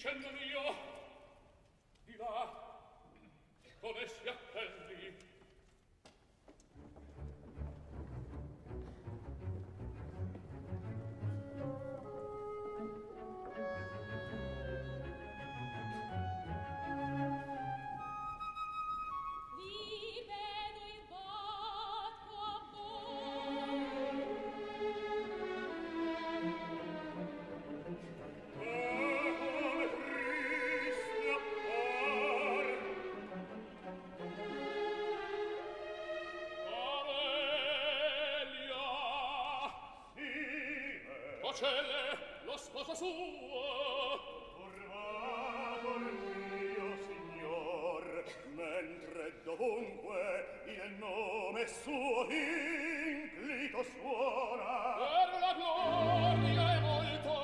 dicendo mio, di là, come si attendi? Lo sposo suo tornato il mio signor, mentre dovunque il nome suo inclito suona per la gloria è molto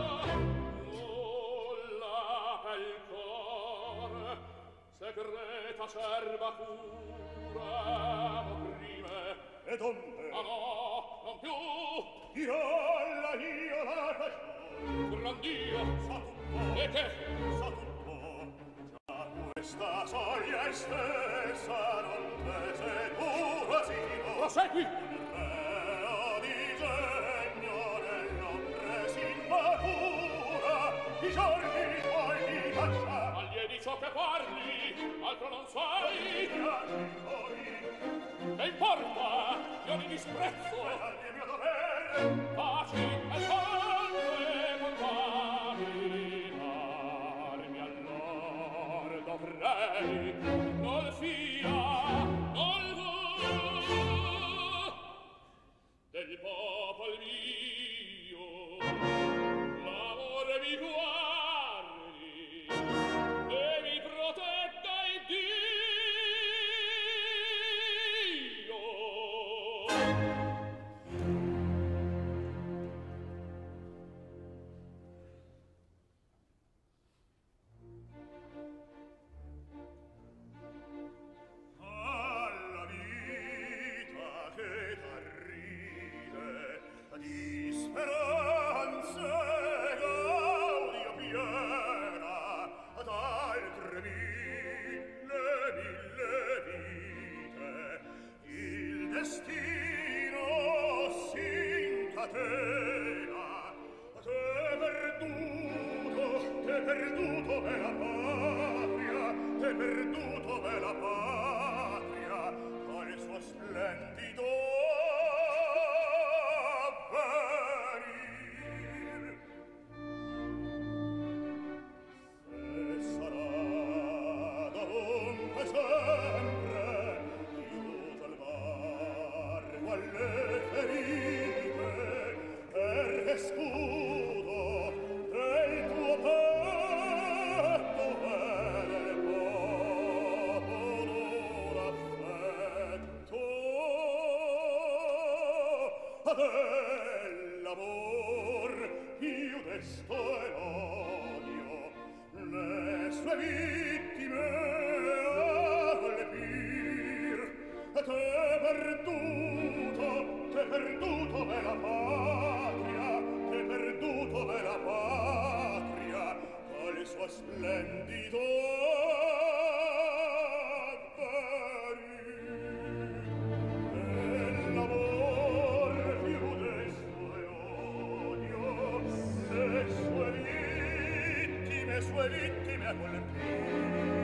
nulla pel cor segreta serva cura opprime e donde no, non più io la cagione grandio sa tutto e che sa tutto già questa soglia è stessa non te sei tu asino prosegui un reo disegno nell'ombre s'immatura i giorni tuoi di caccia agli di ciò che parli altro non sai che importa io mi disprezzo al mio dovere paci e sangue contaminarmi allor dovrei non fia non del popol mio l'amore mi guardi e mi protegga il Dio alla vita che t'arride di speranze gaudio piena ad altre mille vite il destino s'incatena t'è perduto bella patria t'è perduto bella patria col suo splendido avvenir e sarà dovunque sempre chiuso al varco alle ferite per scudo del tuo petto e del popolo d'affetto dell'amor più desto e l'odio le sue vittime a colpir t'è perduto bella patria t'è perduto bella patria col suo splendido avvenir l'amor più desto e odio le sue vittime a colpir